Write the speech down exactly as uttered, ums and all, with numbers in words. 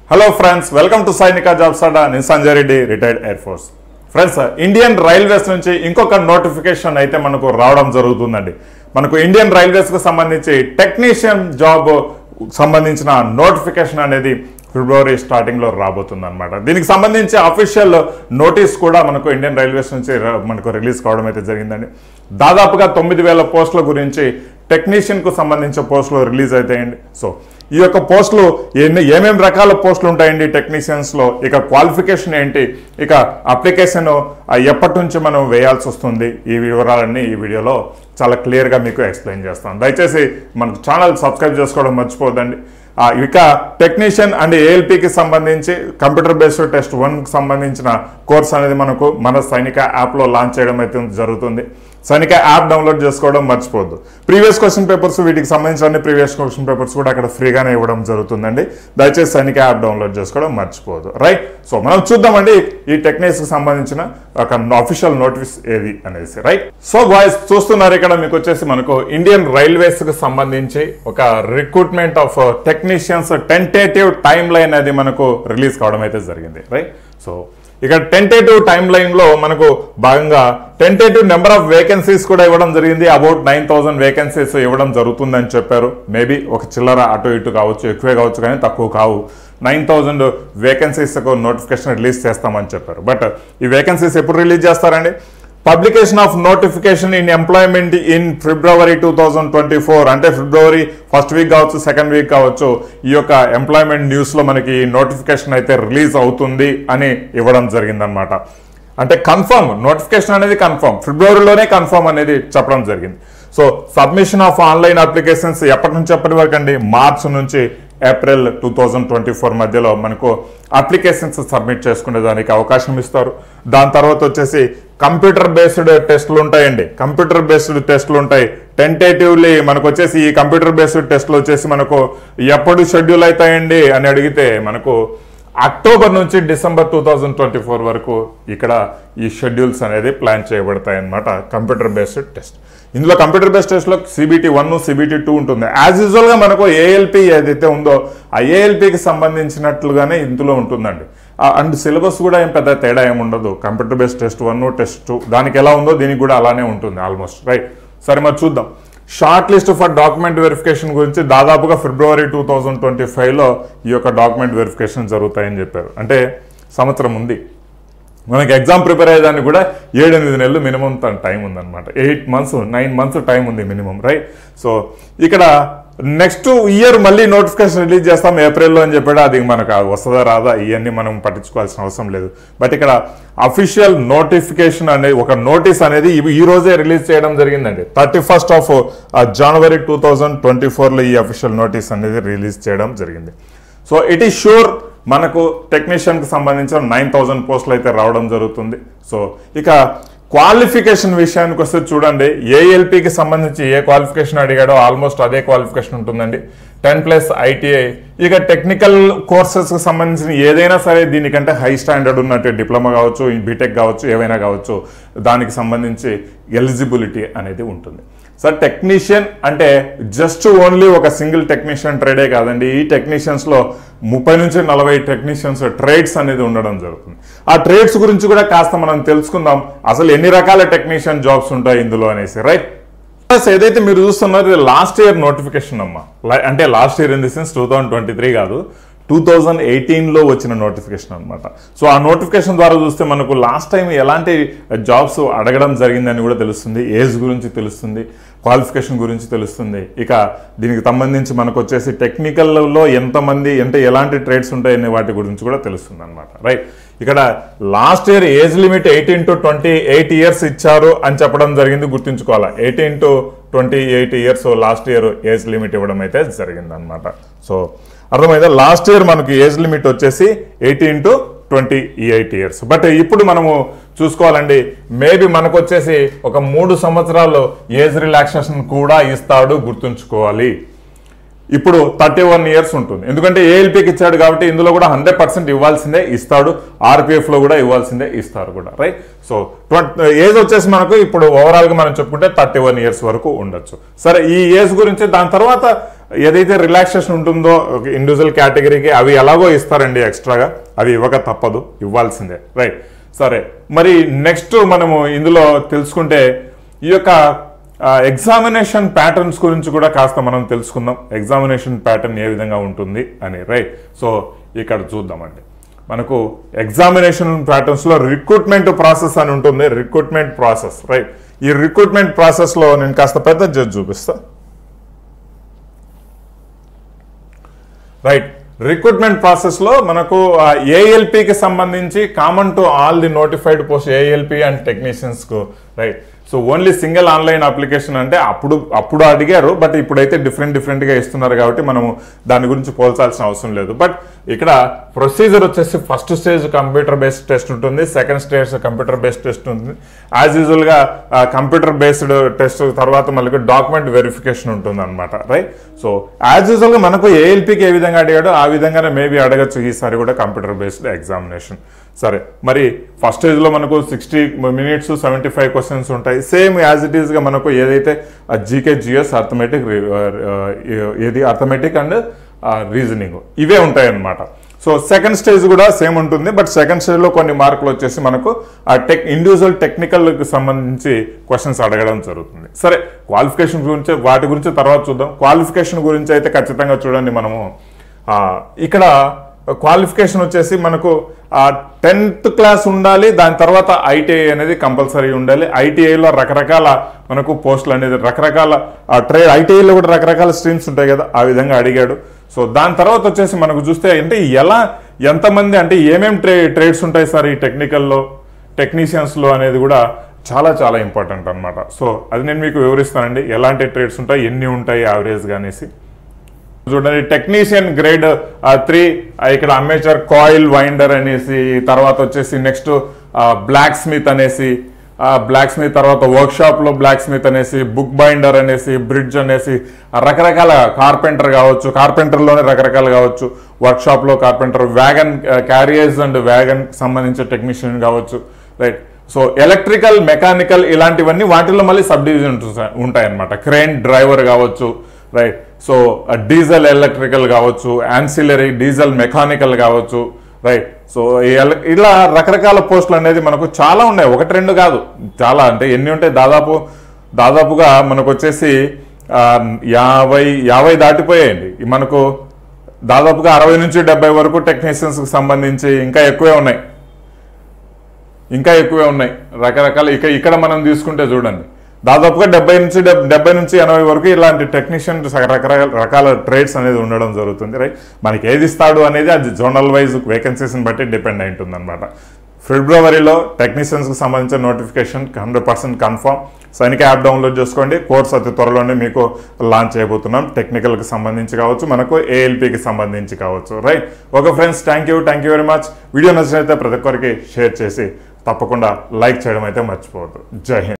Hello friends, welcome to Sainik jobs Adda. నేను Sanjay Reddy, retired air force. Friends, Indian railways నుంచి ఇంకొక notification అయితే మనకు రావడం జరుగుతుందండి. మనకు ఇండియన్ రైల్వేస్కు సంబంధించి టెక్నీషియన్ జాబ్ సంబంధించిన నోటిఫికేషన్ అనేది ఫిబ్రవరి స్టార్టింగ్లో రాబోతుంది అనమాట. దీనికి సంబంధించి అఫీషియల్ నోటీస్ కూడా మనకు ఇండియన్ రైల్వేస్ నుంచి మనకు రిలీజ్ కావడం అయితే జరిగిందండి. దాదాపుగా తొమ్మిది వేల పోస్టుల గురించి టెక్నీషియన్కు సంబంధించిన పోస్టులు రిలీజ్ అవుతాయండి. సో ఈ యొక్క పోస్టులు ఎన్ని ఏమేమి రకాల పోస్టులు ఉంటాయండి టెక్నీషియన్స్లో, ఇక క్వాలిఫికేషన్ ఏంటి, ఇక అప్లికేషన్ ఎప్పటి నుంచి మనం వేయాల్సి వస్తుంది, ఈ వివరాలన్నీ ఈ వీడియోలో చాలా క్లియర్గా మీకు ఎక్స్ప్లెయిన్ చేస్తాను. దయచేసి మన ఛానల్ సబ్స్క్రైబ్ చేసుకోవడం మర్చిపోద్దండి. ఇక టెక్నీషియన్ అండ్ ఏఎల్పికి సంబంధించి కంప్యూటర్ బేస్డ్ టెస్ట్ వన్కి సంబంధించిన కోర్స్ అనేది మనకు మన సైనిక యాప్లో లాంచ్ చేయడం అయితే జరుగుతుంది. సైనిక యాప్ డౌన్లోడ్ చేసుకోవడం మర్చిపోద్దు. ప్రీవియస్ క్వశ్చన్ పేపర్స్, వీటికి సంబంధించిన ప్రీవియస్ క్వశ్చన్ పేపర్స్ కూడా అక్కడ ఫ్రీగానే ఇవ్వడం జరుగుతుందండి. దయచేసి సైనిక యాప్ డౌన్లోడ్ చేసుకోవడం మర్చిపోద్దు. రైట్, సో మనం చూద్దామండి ఈ టెక్నిక్స్కి సంబంధించిన ఒక అఫీషియల్ నోటీస్ ఏది అనేసి. రైట్, సో బాయ్స్ చూస్తున్నారు ఇక్కడ మీకు వచ్చేసి మనకు ఇండియన్ రైల్వేస్కి సంబంధించి ఒక recruitment of technicians tentative time line అనేది మనకు రిలీజ్ కావడం అయితే జరిగింది. రైట్, సో ఇక్కడ టెంటేటివ్ టైమ్ లైన్ లో మనకు భాగంగా టెంటేటివ్ నెంబర్ ఆఫ్ వేకెన్సీస్ కూడా ఇవ్వడం జరిగింది. అబౌట్ నైన్ థౌసండ్ వేకెన్సీస్ ఇవ్వడం జరుగుతుందని చెప్పారు. మేబీ ఒక చిల్లర అటు ఇటు కావచ్చు, ఎక్కువే కావచ్చు, కానీ తక్కువ కావు. నైన్ థౌసండ్ వేకెన్సీస్కు నోటిఫికేషన్ రిలీజ్ చేస్తామని చెప్పారు. బట్ ఈ వేకెన్సీస్ ఎప్పుడు రిలీజ్ చేస్తారండి? Publication of notification in employment in February two thousand twenty four అంటే ఫిబ్రవరి ఫస్ట్ వీక్ కావచ్చు, సెకండ్ వీక్ కావచ్చు, ఈ యొక్క ఎంప్లాయ్మెంట్ న్యూస్లో మనకి నోటిఫికేషన్ అయితే రిలీజ్ అవుతుంది అని ఇవ్వడం జరిగిందనమాట. అంటే కన్ఫర్మ్ నోటిఫికేషన్ అనేది కన్ఫర్మ్, ఫిబ్రవరిలోనే కన్ఫర్మ్ అనేది చెప్పడం జరిగింది. So submission of online applications ఎప్పటి నుంచి ఎప్పటి వరకు అండి? మార్చ్ నుంచి April two thousand twenty four మధ్యలో మనకు అప్లికేషన్స్ సబ్మిట్ చేసుకునే దానికి అవకాశం ఇస్తారు. దాని తర్వాత వచ్చేసి కంప్యూటర్ బేస్డ్ టెస్టులు ఉంటాయండి. కంప్యూటర్ బేస్డ్ టెస్టులు ఉంటాయి. టెంటేటివ్లీ మనకు వచ్చేసి ఈ కంప్యూటర్ బేస్డ్ టెస్టులు వచ్చేసి మనకు ఎప్పుడు షెడ్యూల్ అవుతాయండి అని అడిగితే మనకు అక్టోబర్ నుంచి December two thousand twenty four వరకు ఇక్కడ ఈ షెడ్యూల్స్ అనేది ప్లాన్ చేయబడతాయి అన్నమాట. కంప్యూటర్ బేస్డ్ టెస్ట్, ఇందులో కంప్యూటర్ బేస్డ్ టెస్ట్లో సిబిటీ వన్ సిబిటీ టూ ఉంటుంది. యాజ్ యూజువల్గా మనకు ఏఎల్పి ఏదైతే ఉందో ఆ ఏఎల్పికి సంబంధించినట్లుగానే ఇందులో ఉంటుందండి. అండ్ సిలబస్ కూడా ఏం పెద్ద తేడా ఏమి ఉండదు. Computer based test one test two దానికి ఎలా ఉందో దీనికి కూడా అలానే ఉంటుంది ఆల్మోస్ట్. రైట్, సరే మరి చూద్దాం. Short list for document verification గురించి దాదాపుగా ఫిబ్రవరి టూ థౌజండ్ ట్వంటీ ఫైవ్లో ఈ యొక్క డాక్యుమెంట్ వెరిఫికేషన్ జరుగుతాయని చెప్పారు. అంటే సంవత్సరం ఉంది. మనకి ఎగ్జామ్ ప్రిపేర్ అయ్యేదానికి కూడా ఏడెనిమిది నెలలు మినిమం టైం ఉందన్నమాట. Eight months nine months time ఉంది మినిమం. రైట్, సో ఇక్కడ నెక్స్ట్ ఇయర్ మళ్ళీ నోటిఫికేషన్ రిలీజ్ చేస్తాం ఏప్రిల్లో అని చెప్పాడు. అది మనకు వస్తుందా రాదా ఇవన్నీ మనం పట్టించుకోవాల్సిన అవసరం లేదు. బట్ ఇక్కడ అఫీషియల్ నోటిఫికేషన్ అనేది ఒక నోటీస్ అనేది ఈ రోజే రిలీజ్ చేయడం జరిగిందండి. Thirty first of January two thousand twenty ఫోర్లో ఈ అఫీషియల్ నోటీస్ అనేది రిలీజ్ చేయడం జరిగింది. సో ఇట్ ఈస్ షూర్ మనకు టెక్నీషియన్కి సంబంధించిన నైన్ థౌజండ్ పోస్టులు అయితే రావడం జరుగుతుంది. సో ఇక క్వాలిఫికేషన్ విషయానికి వస్తే చూడండి, ఏఎల్పికి సంబంధించి ఏ క్వాలిఫికేషన్ అడిగాడో ఆల్మోస్ట్ అదే క్వాలిఫికేషన్ ఉంటుందండి. Ten plus ITI. ఇక టెక్నికల్ కోర్సెస్కి సంబంధించిన ఏదైనా సరే దీనికంటే హై స్టాండర్డ్ ఉన్నట్టు డిప్లొమా కావచ్చు, బీటెక్ కావచ్చు, ఏవైనా కావచ్చు, దానికి సంబంధించి ఎలిజిబిలిటీ అనేది ఉంటుంది. సార్ టెక్నీషియన్ అంటే జస్ట్ ఓన్లీ ఒక సింగిల్ టెక్నీషియన్ ట్రేడే కాదండి. ఈ టెక్నీషియన్స్లో ముప్పై నుంచి నలభై టెక్నీషియన్స్ ట్రేడ్స్ అనేది ఉండడం జరుగుతుంది. ఆ ట్రేడ్స్ గురించి కూడా కాస్త మనం తెలుసుకుందాం, అసలు ఎన్ని రకాల టెక్నీషియన్ జాబ్స్ ఉంటాయి ఇందులో అనేసి. రైట్, ఏదైతే మీరు చూస్తున్నారు లాస్ట్ ఇయర్ నోటిఫికేషన్ అమ్మా, అంటే last year in the sense two thousand twenty three కాదు, టూ థౌజండ్ ఎయిటీన్లో వచ్చిన నోటిఫికేషన్ అనమాట. సో ఆ నోటిఫికేషన్ ద్వారా చూస్తే మనకు లాస్ట్ టైం ఎలాంటి జాబ్స్ అడగడం జరిగిందని కూడా తెలుస్తుంది. ఏజ్ గురించి తెలుస్తుంది, క్వాలిఫికేషన్ గురించి తెలుస్తుంది. ఇక దీనికి సంబంధించి మనకు వచ్చేసి టెక్నికల్లో ఎంతమంది అంటే ఎలాంటి ట్రేడ్స్ ఉంటాయనే వాటి గురించి కూడా తెలుస్తుంది అనమాట. రైట్, ఇక్కడ last year age limit eighteen to twenty eight years ఇచ్చారు అని చెప్పడం జరిగింది, గుర్తుంచుకోవాలా. Eighteen to twenty eight years last year age limit ఇవ్వడం అయితే జరిగింది అనమాట. సో అర్థమైందా? లాస్ట్ ఇయర్ మనకి ఏజ్ లిమిట్ వచ్చేసి eighteen to twenty eight years. But ఇప్పుడు మనము చూసుకోవాలండి, మేబీ మనకు వచ్చేసి ఒక మూడు సంవత్సరాలు ఏజ్ రిలాక్సేషన్ కూడా ఇస్తాడు, గుర్తుంచుకోవాలి. ఇప్పుడు థర్టీ వన్ ఇయర్స్ ఉంటుంది, ఎందుకంటే ఏఎల్పికి ఇచ్చాడు కాబట్టి ఇందులో కూడా హండ్రెడ్ పర్సెంట్ ఇవ్వాల్సిందే ఇస్తాడు. ఆర్పిఎఫ్లో కూడా ఇవ్వాల్సిందే ఇస్తారు కూడా. రైట్, సో ఏజ్ వచ్చేసి మనకు ఇప్పుడు ఓవరాల్గా మనం చెప్పుకుంటే థర్టీ వన్ ఇయర్స్ వరకు ఉండొచ్చు. సరే, ఈ ఏజ్ గురించి దాని తర్వాత ఏదైతే రిలాక్సేషన్ ఉంటుందో ఇండివిజువల్ కేటగిరీకి అవి ఎలాగో ఇస్తారండి ఎక్స్ట్రాగా, అవి ఇవ్వక తప్పదు, ఇవ్వాల్సిందే. రైట్, సరే. మరి నెక్స్ట్ మనము ఇందులో తెలుసుకుంటే ఈ యొక్క ఎగ్జామినేషన్ ప్యాటర్న్స్ గురించి కూడా కాస్త మనం తెలుసుకుందాం. ఎగ్జామినేషన్ ప్యాటర్న్ ఏ విధంగా ఉంటుంది అని. రైట్, సో ఇక్కడ చూద్దామండి. మనకు ఎగ్జామినేషన్ ప్యాటర్న్స్లో రిక్రూట్మెంట్ ప్రాసెస్ అని ఉంటుంది. Recruitment process. రైట్, ఈ రిక్రూట్మెంట్ ప్రాసెస్లో నేను కాస్త పెద్ద జడ్జ్ చూపిస్తా. రైట్, రిక్రూట్మెంట్ ప్రాసెస్లో మనకు ఏఎల్పికి సంబంధించి common to all the notified post ALP and టెక్నీషియన్స్కు. Right, so only single online application అంటే అప్పుడు అప్పుడు అడిగారు, బట్ ఇప్పుడైతే డిఫరెంట్ డిఫరెంట్గా ఇస్తున్నారు కాబట్టి మనము దాని గురించి పోల్చాల్సిన అవసరం లేదు. బట్ ఇక్కడ ప్రొసీజర్ వచ్చేసి first stage computer based test ఉంటుంది, second stage computer based test ఉంటుంది. యాజ్ యూజువల్గా కంప్యూటర్ బేస్డ్ టెస్ట్ తర్వాత మళ్ళీ డాక్యుమెంట్ వెరిఫికేషన్ ఉంటుంది అనమాట. రైట్, సో యాజ్ యూజువల్గా మనకు ఏఎల్పికి ఏ విధంగా అడిగాడో ఆ విధంగానే మేబీ అడగచ్చు ఈసారి కూడా కంప్యూటర్ బేస్డ్ ఎగ్జామినేషన్. సరే, మరి ఫస్ట్ స్టేజ్లో మనకు sixty minutes seventy five questions ఉంటాయి. సేమ్ యాజ్ ఇట్ ఈస్గా మనకు ఏదైతే జీకే జిఎస్ అర్థమెటిక్ ఏది అర్థమెటిక్ అండ్ రీజనింగ్ ఇవే ఉంటాయి అన్నమాట. సో సెకండ్ స్టేజ్ కూడా సేమ్ ఉంటుంది, బట్ సెకండ్ స్టేజ్లో కొన్ని మార్కులు వచ్చేసి మనకు ఆ టెక్ ఇండివిజువల్ టెక్నికల్కి సంబంధించి క్వశ్చన్స్ అడగడం జరుగుతుంది. సరే, క్వాలిఫికేషన్ గురించి వాటి గురించి తర్వాత చూద్దాం. క్వాలిఫికేషన్ గురించి అయితే ఖచ్చితంగా చూడండి. మనము ఇక్కడ క్వాలిఫికేషన్ వచ్చేసి మనకు టెన్త్ క్లాస్ ఉండాలి, దాని తర్వాత ఐటీఐ అనేది కంపల్సరీ ఉండాలి. ఐటీఐలో రకరకాల మనకు పోస్టులు అనేది రకరకాల ట్రేడ్ ఐటీఐలో కూడా రకరకాల స్ట్రీమ్స్ ఉంటాయి కదా, ఆ విధంగా అడిగాడు. సో దాని తర్వాత వచ్చేసి మనకు చూస్తే అంటే ఎలా ఎంతమంది అంటే ఏమేమి ట్రే ట్రేడ్స్ ఉంటాయి సార్ ఈ టెక్నికల్లో టెక్నీషియన్స్లో అనేది కూడా చాలా చాలా ఇంపార్టెంట్ అనమాట. సో అది నేను మీకు వివరిస్తానండి, ఎలాంటి ట్రేడ్స్ ఉంటాయి, ఎన్ని ఉంటాయి యావరేజ్గా అనేసి. చూడండి, టెక్నీషియన్ గ్రేడ్ త్రీ ఇక్కడ అమేచర్ కాయిల్ వైండర్ అనేసి, తర్వాత వచ్చేసి నెక్స్ట్ బ్లాక్ స్మిత్ అనేసి, బ్లాక్ స్మిత్ తర్వాత వర్క్ షాప్ లో బ్లాక్ స్మిత్ అనేసి, బుక్ బైండర్ అనేసి, బ్రిడ్జ్ అనేసి, రకరకాల కార్పెంటర్ కావచ్చు, కార్పెంటర్ లోనే రకరకాలు కావచ్చు, వర్క్ షాప్ లో carpenter, wagon carriers and wagon సంబంధించిన టెక్నీషియన్ కావచ్చు. రైట్, సో ఎలక్ట్రికల్ మెకానికల్ ఇలాంటివన్నీ వాటిల్లో మళ్ళీ సబ్ డివిజన్ ఉంటాయి అన్నమాట. క్రేన్ డ్రైవర్ కావచ్చు. రైట్, సో డీజిల్ ఎలక్ట్రికల్ కావచ్చు, యాన్సిలరీ డీజిల్ మెకానికల్ కావచ్చు. రైట్, సో ఇలా రకరకాల పోస్టులు అనేది మనకు చాలా ఉన్నాయి, ఒకటి రెండు కాదు, చాలా. అంటే ఎన్ని ఉంటాయి, దాదాపు దాదాపుగా మనకు వచ్చేసి యాభై యాభై దాటిపోయాయండి. మనకు దాదాపుగా అరవై నుంచి డెబ్బై వరకు టెక్నీషియన్స్కి సంబంధించి ఇంకా ఎక్కువే ఉన్నాయి, ఇంకా ఎక్కువే ఉన్నాయి రకరకాల. ఇక ఇక్కడ మనం తీసుకుంటే చూడండి, దాదాపుగా డెబ్బై నుంచి డెబ్బై నుంచి ఎనభై వరకు ఇలాంటి టెక్నీషియన్ రకరకాల రకాల ట్రేడ్స్ అనేది ఉండడం జరుగుతుంది. రైట్, మనకి ఏది ఇస్తాడు అనేది అది జోనల్ వైజ్ వేకెన్సీస్ని బట్టి డిపెండ్ అయి ఉంటుంది అనమాట. ఫిబ్రవరిలో టెక్నీషియన్స్కి సంబంధించిన notification hundred percent confirm. Sainik app download చేసుకోండి. కోర్స్ అతి త్వరలోనే మీకు లాంచ్ చేయబోతున్నాం. టెక్నికల్కి సంబంధించి కావచ్చు, మనకు ఏఎల్పికి సంబంధించి కావచ్చు. Right, okay friends, thank you thank you very much. Video నచ్చినైతే ప్రతి ఒక్కరికి షేర్ చేసి తప్పకుండా లైక్ చేయడం అయితే మర్చిపోవద్దు. జై హింద్.